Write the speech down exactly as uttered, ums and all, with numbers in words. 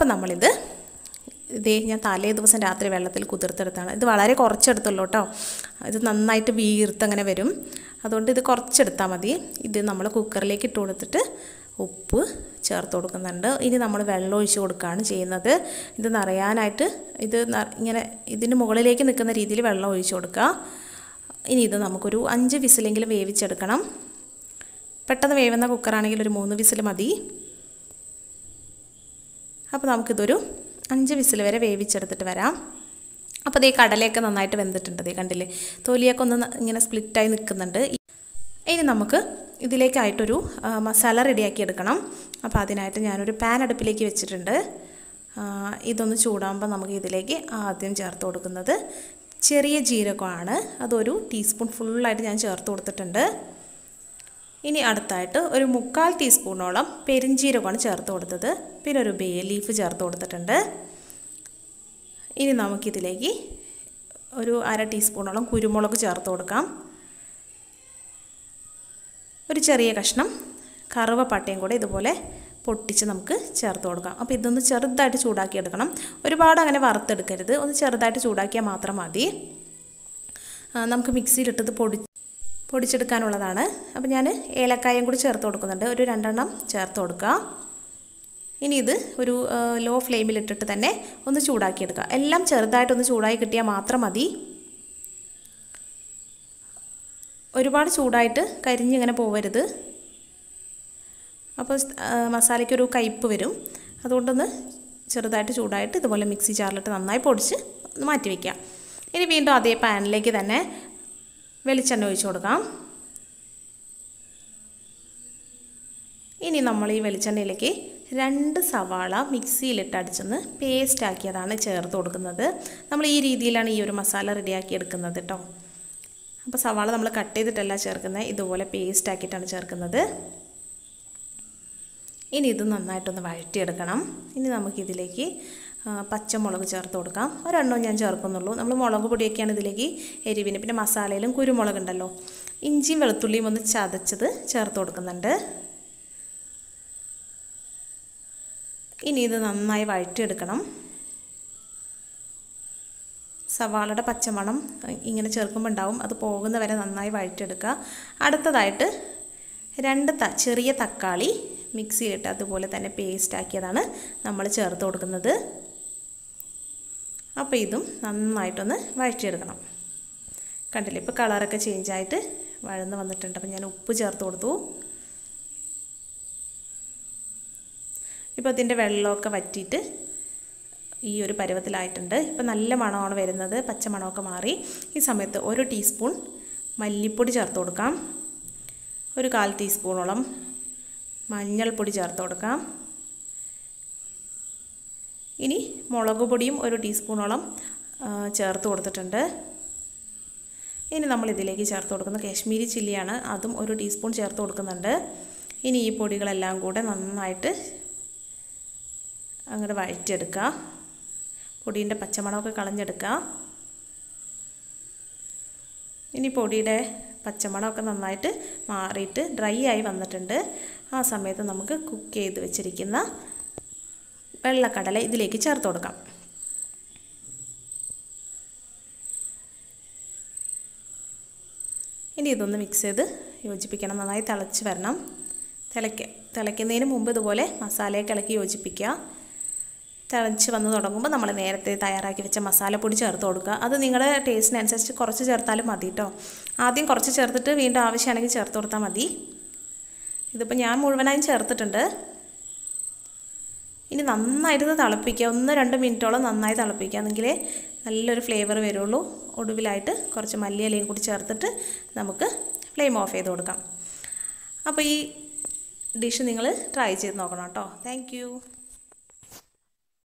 അപ്പോൾ നമ്മളിത് ഇതേ ഞാൻ തലേ ദിവസം രാത്രി വെള്ളത്തിൽ കുതിർത്തെടുത്താണ്. ഇത് വളരെ കുറച്ചെടുത്തുള്ളൂ കേട്ടോ. ഇത് നന്നായിട്ട് വീർത്തങ്ങനെ വരും. അതുകൊണ്ട് ഇത് കുറച്ചെടുത്താൽ മതി. ഇത് നമ്മൾ കുക്കറിലേക്ക് ഇട്ട് കൊടുത്തിട്ട് ഉപ്പ് ചേർത്ത് കൊടുക്കുന്നുണ്ട്. ഇനി നമ്മൾ വെള്ളം ഒഴിച്ച് കൊടുക്കുകയാണ് ചെയ്യുന്നത്. ഇത് നിറയാനായിട്ട് ഇത് ഇങ്ങനെ ഇതിന് മുകളിലേക്ക് നിൽക്കുന്ന രീതിയിൽ വെള്ളം ഒഴിച്ച് കൊടുക്കുക. ഇനി ഇത് നമുക്കൊരു അഞ്ച് വിസിലെങ്കിലും വേവിച്ചെടുക്കണം. പെട്ടെന്ന് വേവുന്ന കുക്കറാണെങ്കിൽ ഒരു മൂന്ന് വിസിൽ മതി. അപ്പോൾ നമുക്കിതൊരു അഞ്ച് വിസിൽ വരെ വേവിച്ചെടുത്തിട്ട് വരാം. അപ്പോൾ ദേ കടലയൊക്കെ നന്നായിട്ട് വെന്തിട്ടുണ്ട്. ദേ കണ്ടില്ലേ, തൊലിയൊക്കെ ഒന്ന് ഇങ്ങനെ സ്പ്ലിറ്റായി നിൽക്കുന്നുണ്ട്. ഇനി നമുക്ക് ഇതിലേക്കായിട്ടൊരു മസാല റെഡിയാക്കി എടുക്കണം. അപ്പോൾ അതിനായിട്ട് ഞാനൊരു പാൻ അടുപ്പിലേക്ക് വെച്ചിട്ടുണ്ട്. ഇതൊന്ന് ചൂടാകുമ്പോൾ നമുക്ക് ഇതിലേക്ക് ആദ്യം ചേർത്ത് കൊടുക്കുന്നത് ചെറിയ ജീരകമാണ്. അതൊരു ടീസ്പൂൺ ഫുള്ളായിട്ട് ഞാൻ ചേർത്ത് കൊടുത്തിട്ടുണ്ട്. ഇനി അടുത്തായിട്ട് ഒരു മുക്കാൽ ടീസ്പൂണോളം പെരിഞ്ജീരകമാണ് ചേർത്ത് കൊടുത്തത്. പിന്നെ ഒരു ബേ ലീഫ് ചേർത്ത് കൊടുത്തിട്ടുണ്ട്. ഇനി നമുക്കിതിലേക്ക് ഒരു അര ടീസ്പൂണോളം കുരുമുളക് ചേർത്ത് കൊടുക്കാം. ഒരു ചെറിയ കഷ്ണം കറുവപ്പട്ടയും കൂടെ ഇതുപോലെ പൊട്ടിച്ച് നമുക്ക് ചേർത്ത് കൊടുക്കാം. അപ്പോൾ ഇതൊന്ന് ചെറുതായിട്ട് ചൂടാക്കി എടുക്കണം. ഒരുപാട് അങ്ങനെ വറുത്തെടുക്കരുത്, ഒന്ന് ചെറുതായിട്ട് ചൂടാക്കിയാൽ മാത്രം മതി. നമുക്ക് മിക്സിയിലിട്ടത് പൊടി പൊടിച്ചെടുക്കാനുള്ളതാണ്. അപ്പോൾ ഞാൻ ഏലക്കായും കൂടി ചേർത്ത് കൊടുക്കുന്നുണ്ട്. ഒരു രണ്ടെണ്ണം ചേർത്ത് കൊടുക്കുക. ഇനി ഇത് ഒരു ലോ ഫ്ലെയിമിലിട്ടിട്ട് തന്നെ ഒന്ന് ചൂടാക്കിയെടുക്കുക. എല്ലാം ചെറുതായിട്ടൊന്ന് ചൂടായി കിട്ടിയാൽ മാത്രം മതി. ഒരുപാട് ചൂടായിട്ട് കരിഞ്ഞിങ്ങനെ പോവരുത്. അപ്പോൾ മസാലയ്ക്കൊരു കയ്പ്പ് വരും. അതുകൊണ്ടൊന്ന് ചെറുതായിട്ട് ചൂടായിട്ട് ഇതുപോലെ മിക്സി ജാറിലിട്ട് നന്നായി പൊടിച്ച് മാറ്റി വയ്ക്കുക. ഇനി വീണ്ടും അതേ പാനിലേക്ക് തന്നെ വെളിച്ചെണ്ണ ഒഴിച്ച് കൊടുക്കാം. ഇനി നമ്മൾ ഈ വെളിച്ചെണ്ണയിലേക്ക് രണ്ട് സവാള മിക്സിയിലിട്ട് അടിച്ചൊന്ന് പേസ്റ്റ് ആക്കിയതാണ് ചേർത്ത് കൊടുക്കുന്നത്. നമ്മൾ ഈ രീതിയിലാണ് ഈ ഒരു മസാല റെഡിയാക്കി എടുക്കുന്നത് കേട്ടോ. അപ്പോൾ സവാള നമ്മൾ കട്ട് ചെയ്തിട്ടല്ല ചേർക്കുന്നത്, ഇതുപോലെ പേസ്റ്റ് ആക്കിയിട്ടാണ് ചേർക്കുന്നത്. ഇനി ഇത് നന്നായിട്ടൊന്ന് വഴറ്റിയെടുക്കണം. ഇനി നമുക്കിതിലേക്ക് പച്ചമുളക് ചേർത്ത് കൊടുക്കാം. ഒരെണ്ണവും ഞാൻ ചേർക്കുന്നുള്ളൂ. നമ്മൾ മുളക് പൊടിയൊക്കെയാണ് ഇതിലേക്ക് എരിവിന്. പിന്നെ മസാലയിലും കുരുമുളക് ഉണ്ടല്ലോ. ഇഞ്ചിയും വെളുത്തുള്ളിയും ഒന്ന് ചതച്ചത് ചേർത്ത് കൊടുക്കുന്നുണ്ട്. ഇനി ഇത് നന്നായി വഴറ്റിയെടുക്കണം. സവാളയുടെ പച്ചമണം ഇങ്ങനെ ചേർക്കുമ്പോൾ ഉണ്ടാവും, അത് പോകുന്ന വരെ നന്നായി വഴറ്റിയെടുക്കുക. അടുത്തതായിട്ട് രണ്ട് ചെറിയ തക്കാളി മിക്സിയിലിട്ട് അതുപോലെ തന്നെ പേസ്റ്റ് ആക്കിയതാണ് നമ്മൾ ചേർത്ത് കൊടുക്കുന്നത്. അപ്പോൾ ഇതും നന്നായിട്ടൊന്ന് വഴറ്റിയെടുക്കണം. കണ്ടില്ലേ, ഇപ്പോൾ കളറൊക്കെ ചേഞ്ചായിട്ട് വഴന്ന് വന്നിട്ടുണ്ട്. അപ്പോൾ ഞാൻ ഉപ്പ് ചേർത്ത് കൊടുത്തു. ഇപ്പോൾ ഇതിൻ്റെ വെള്ളമൊക്കെ വറ്റിയിട്ട് ഈ ഒരു പരുവത്തിലായിട്ടുണ്ട്. ഇപ്പോൾ നല്ല മണമാണ് വരുന്നത്, പച്ചമണമൊക്കെ മാറി. ഈ സമയത്ത് ഒരു ടീസ്പൂൺ മല്ലിപ്പൊടി ചേർത്ത് കൊടുക്കാം. ഒരു കാൽ ടീസ്പൂണോളം മഞ്ഞൾപ്പൊടി ചേർത്ത് കൊടുക്കാം. ഇനി മുളക് പൊടിയും ഒരു ടീസ്പൂണോളം ചേർത്ത് കൊടുത്തിട്ടുണ്ട്. ഇനി നമ്മൾ ഇതിലേക്ക് ചേർത്ത് കൊടുക്കുന്ന കാശ്മീരി ചില്ലിയാണ്, അതും ഒരു ടീസ്പൂൺ ചേർത്ത് കൊടുക്കുന്നുണ്ട്. ഇനി ഈ പൊടികളെല്ലാം കൂടെ നന്നായിട്ട് അങ്ങോട്ട് വഴറ്റിയെടുക്കുക. പൊടീൻ്റെ പച്ചമണമൊക്കെ കളഞ്ഞെടുക്കുക. ഇനി പൊടിയുടെ പച്ചമണമൊക്കെ നന്നായിട്ട് മാറിയിട്ട് ഡ്രൈ ആയി വന്നിട്ടുണ്ട്. ആ സമയത്ത് നമുക്ക് കുക്ക് ചെയ്ത് വെച്ചിരിക്കുന്ന വെള്ളക്കടല ഇതിലേക്ക് ചേർത്ത് കൊടുക്കാം. ഇനി ഇതൊന്ന് മിക്സ് ചെയ്ത് യോജിപ്പിക്കണം. നന്നായി തിളച്ച് വരണം. തിളയ്ക്ക തിളയ്ക്കുന്നതിന് മുമ്പ് ഇതുപോലെ മസാലയൊക്കെ ഇളക്കി യോജിപ്പിക്കുക. തിളച്ച് വന്ന് തുടങ്ങുമ്പോൾ നമ്മൾ നേരത്തെ തയ്യാറാക്കി വെച്ച മസാലപ്പൊടി ചേർത്ത് കൊടുക്കുക. അത് നിങ്ങളുടെ ടേസ്റ്റിനനുസരിച്ച് കുറച്ച് ചേർത്താലും മതി കേട്ടോ. ആദ്യം കുറച്ച് ചേർത്തിട്ട് വീണ്ടും ആവശ്യമാണെങ്കിൽ ചേർത്ത് കൊടുത്താൽ മതി. ഇതിപ്പോൾ ഞാൻ മുഴുവനായും ചേർത്തിട്ടുണ്ട്. ഇനി നന്നായിട്ട് തിളപ്പിക്കുക. ഒന്ന് രണ്ട് മിനിറ്റോളം നന്നായി തിളപ്പിക്കുക, എന്നെങ്കിലേ നല്ലൊരു ഫ്ലേവർ വരുള്ളൂ. ഒടുവിലായിട്ട് കുറച്ച് മല്ലിയിലയും കൂടി ചേർത്തിട്ട് നമുക്ക് ഫ്ലെയിം ഓഫ് ചെയ്ത് കൊടുക്കാം. അപ്പോൾ ഈ ഡിഷ് നിങ്ങൾ ട്രൈ ചെയ്ത് നോക്കണം കേട്ടോ. Thank U.